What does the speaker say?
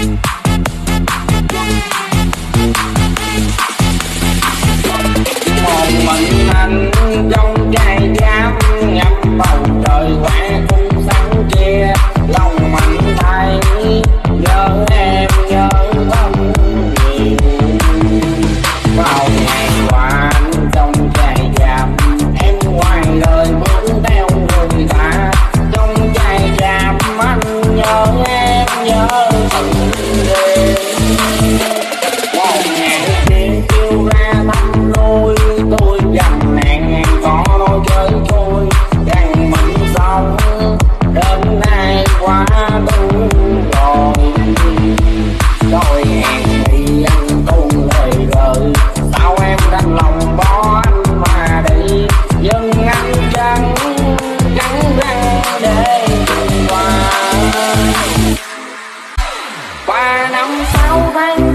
Một mình anh trong trai giam ngập bầu trời quẹ cung sáng kia, lòng mạnh tay nhớ em nhớ thân nhiều. Vào ngày qua anh trong trai giam, em ngoài đời bước theo người ta. Trong trai giam anh nhớ em nhớ thân đêm. Một ngày tiên kêu ra thăm nuôi, tôi dành nạn có nói chơi thôi. Rằng mình sống đến nay quá đủ rồi. Rồi hẹn thì anh tuôn lời gợi, sao em đành lòng bỏ anh mà đi. Nhưng anh chẳng cắn răng để qua 3 năm 6 tháng